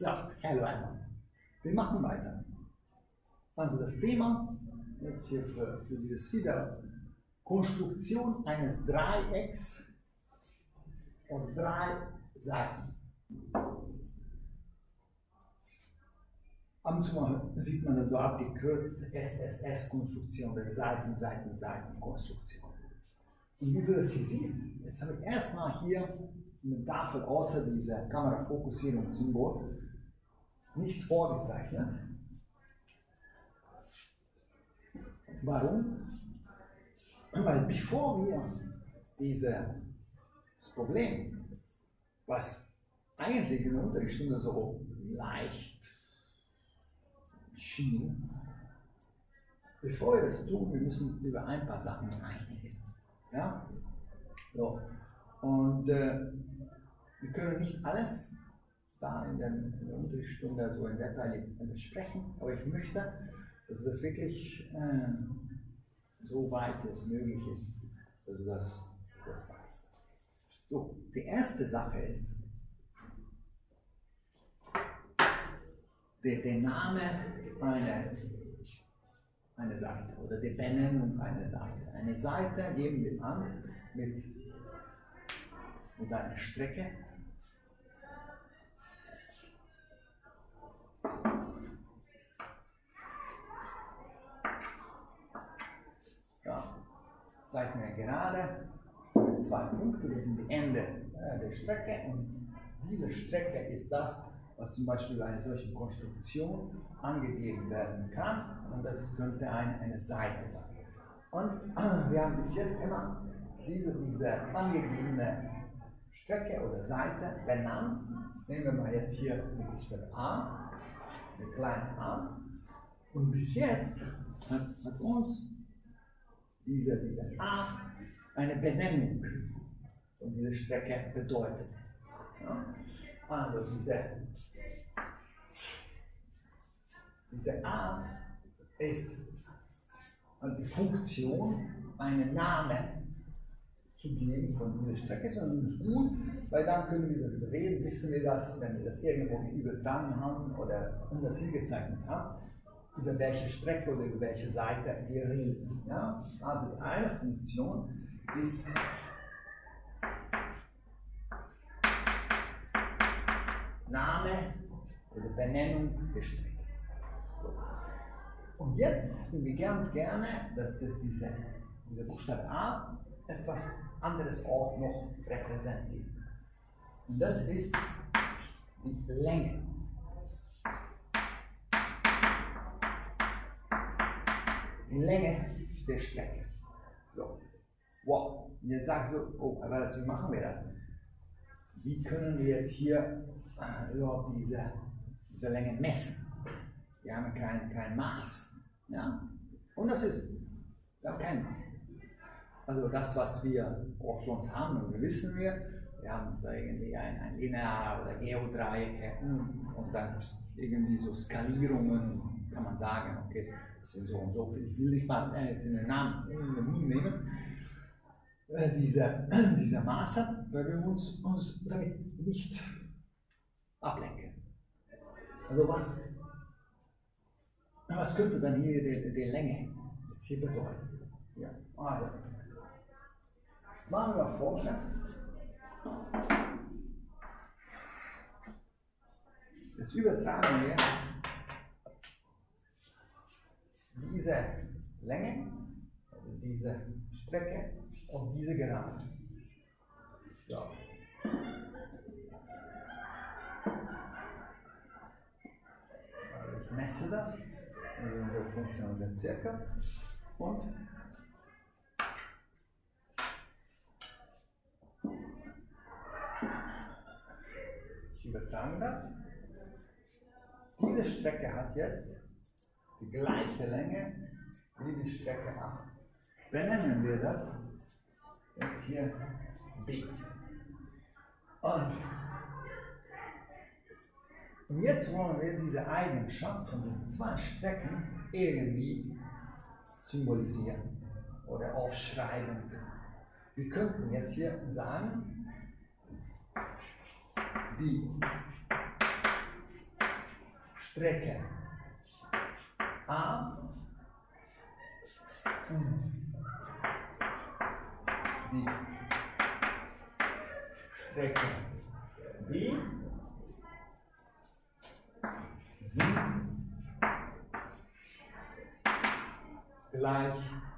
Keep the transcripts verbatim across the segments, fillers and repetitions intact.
So, hallo einmal. Wir machen weiter. Also das Thema jetzt hier für, für dieses Video: Konstruktion eines Dreiecks aus drei Seiten. Ab und zu mal sieht man das so abgekürzt: S S S-Konstruktion, oder Seiten, Seiten, Seiten-Konstruktion. Und wie du das hier siehst, jetzt habe ich erstmal hier eine Tafel außer dieser Kamerafokussierungssymbol nichts vorgezeichnet. Warum? Weil bevor wir dieses Problem, was eigentlich in der Unterrichtsstunde so leicht schien, bevor wir das tun, wir müssen über ein paar Sachen einigen. Ja? So. Und äh, wir können nicht alles da in der, in der Unterrichtsstunde so in Detail besprechen, aber ich möchte, dass das wirklich äh, so weit es möglich ist, dass du das, das weißt. So, die erste Sache ist, der, der Name einer eine Seite oder die Benennung einer Seite. Eine Seite geben wir an mit, mit einer Strecke. Ja, zeichnen wir gerade mit zwei Punkten, das sind die Enden äh, der Strecke, und diese Strecke ist das, was zum Beispiel bei einer solchen Konstruktion angegeben werden kann, und das könnte eine, eine Seite sein. Und äh, wir haben bis jetzt immer diese, diese angegebene Strecke oder Seite benannt. Nehmen wir mal jetzt hier den Buchstabe A, den kleinen a, und bis jetzt hat, hat uns diese, diese A eine Benennung von dieser Strecke bedeutet. Ja? Also diese, diese A ist die Funktion, einen Namen zu geben von dieser Strecke, sondern das ist gut, weil dann können wir darüber reden, wissen wir das, wenn wir das irgendwo übertragen haben oder das hier gezeichnet haben, über welche Strecke oder über welche Seite wir reden. Ja? Also die eine Funktion ist Name oder Benennung der Strecke. So. Und jetzt hätten wir ganz gerne, dass das diese, dieser Buchstabe A etwas anderes auch noch repräsentiert. Und das ist die Länge. Die Länge der Strecke. So. Wow. Und jetzt sagst du, oh, aber wie machen wir das? Wie können wir jetzt hier äh, überhaupt diese, diese Länge messen? Wir haben kein, kein Maß. Ja? Und das ist, wir haben kein Maß. Also das, was wir auch sonst haben, und wir wissen wir, wir haben so irgendwie ein, ein Linear- oder Geodreiecke, und dann gibt es irgendwie so Skalierungen, kann man sagen, okay, das sind so und so viel. Ich will nicht mal äh, jetzt in den Namen in den Mund nehmen, äh, diese, diese Maße, weil wir uns, uns damit nicht ablenken. Also was, was könnte dann hier die, die Länge jetzt hier bedeuten? Ja, also, machen wir Folgendes. Jetzt übertragen wir diese Länge, also diese Strecke, auf diese Gerade. So. Also ich messe das, also unsere Funktion sind circa, und ich übertrage das. Diese Strecke hat jetzt die gleiche Länge wie die Strecke A. Benennen wir das jetzt hier B. Und, und jetzt wollen wir diese Eigenschaft von den zwei Strecken irgendwie symbolisieren oder aufschreiben. Wir könnten jetzt hier sagen, die Strecke A und die Strecke B sind gleich,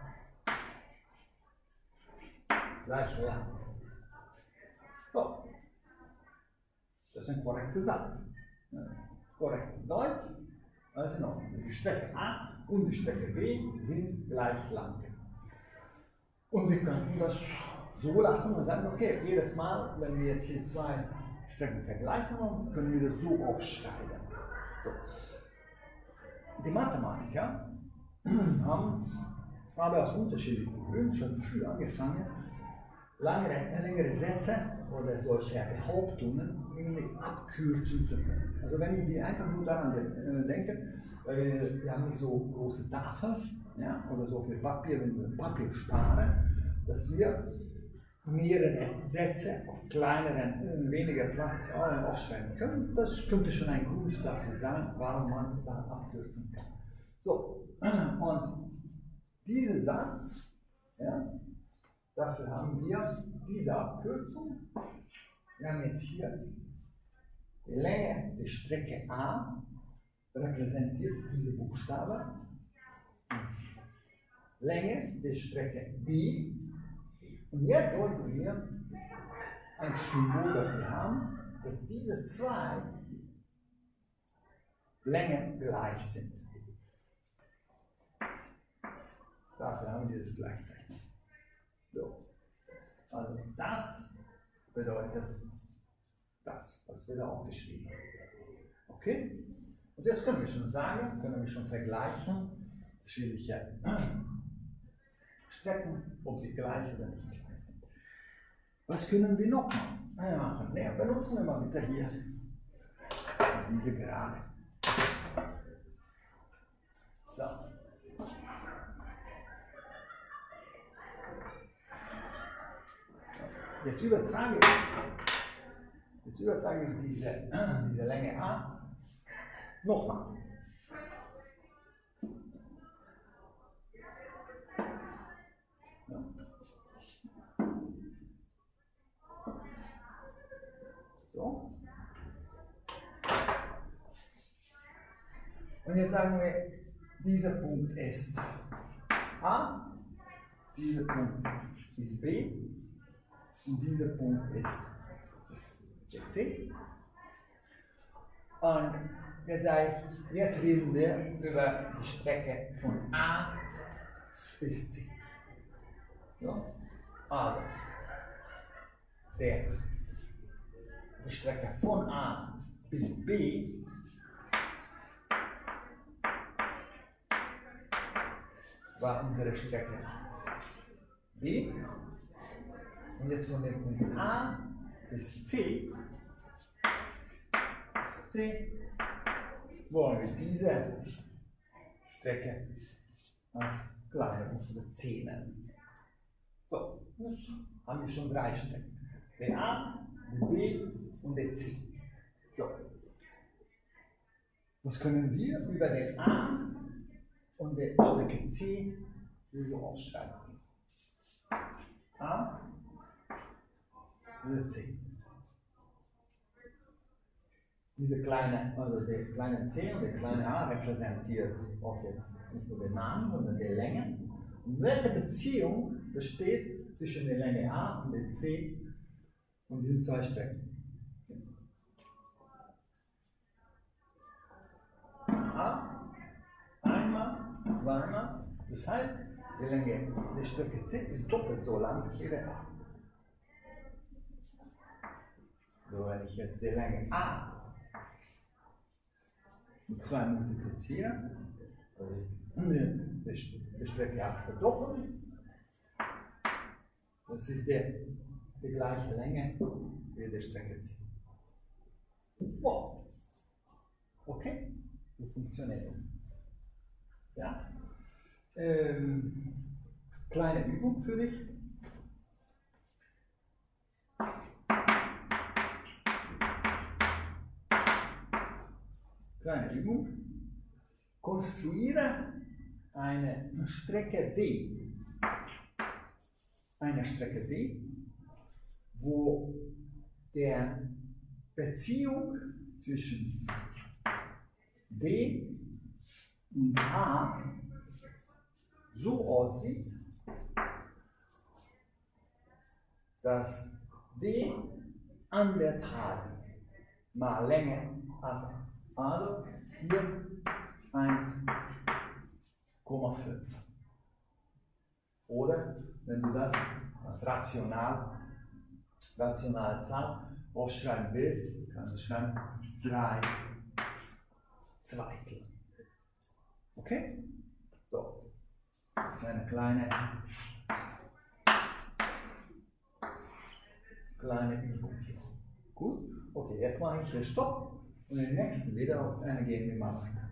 gleich lang. So. Das ist ein korrekter Satz. Ja. Korrekt Deutsch. Also noch, die Strecke A und die Strecke B sind gleich lang. Und wir könnten das so lassen und sagen, okay, jedes Mal, wenn wir jetzt hier zwei Strecken vergleichen, können wir das so aufschreiben. So. Die Mathematiker haben aber aus unterschiedlichen Gründen schon früh angefangen, lange, längere Sätze oder solche Behauptungen irgendwie abkürzen zu können. Also wenn wir einfach nur daran denken, äh, wir haben nicht so große Tafeln, ja, oder so viel Papier, wenn wir Papier sparen, dass wir mehrere Sätze auf kleineren, weniger Platz aufschreiben können. Das könnte schon ein Grund dafür sein, warum man Sachen abkürzen kann. So, und dieser Satz, ja, dafür haben wir diese Abkürzung. Wir haben jetzt hier die Länge der Strecke A, repräsentiert diese Buchstabe. Länge der Strecke B. Und jetzt sollten wir ein Symbol dafür haben, dass diese zwei Längen gleich sind. Dafür haben wir das Gleichzeichen. So. Also das bedeutet das, was wir da auch geschrieben haben. Okay? Und jetzt können wir schon sagen, können wir schon vergleichen, unterschiedliche Strecken, ob sie gleich oder nicht gleich sind. Was können wir noch machen? Ja, benutzen wir mal bitte hier diese Gerade. So. Jetzt übertrage ich, jetzt übertrage ich diese, diese Länge A nochmal. Ja. So. Und jetzt sagen wir, dieser Punkt ist A, dieser Punkt ist B. Und dieser Punkt ist, ist der C. Und jetzt sage ich, jetzt reden wir über die Strecke von A bis C. Ja? Also, der, die Strecke von A bis B war unsere Strecke B. Und jetzt von dem Punkt A bis C, bis C wollen wir diese Strecke als kleine unsere C nennen. So, jetzt haben wir schon drei Strecken. Den A, den B und den C. So. Was können wir über den A und die Strecke C so aufschreiben? A oder C. Diese kleine, also der kleine C und der kleine A repräsentiert auch jetzt nicht nur den Namen, sondern die Länge. Und welche Beziehung besteht zwischen der Länge A und der C und diesen zwei Strecken? A, einmal, zweimal. Das heißt, die Länge der Strecke C ist doppelt so lang wie der A. So, wenn ich jetzt die Länge A mit zwei multipliziere, also die Strecke A verdoppeln, das ist der, die gleiche Länge wie die Strecke C. Wow. Okay, wie funktioniert das? Ja? Ähm, kleine Übung für dich. kleine Übung. Konstruiere eine Strecke D. Eine Strecke D, wo der Beziehung zwischen D und A so aussieht, dass D an der Tafel mal Länge als A. Also hier eins Komma fünf. Oder wenn du das als rational, rationale Zahl aufschreiben willst, kannst du schreiben drei Zweitel. Okay? So. Eine kleine, kleine Übung hier. Gut? Okay, jetzt mache ich hier Stopp und im nächsten Video äh, gehen wir mal weiter.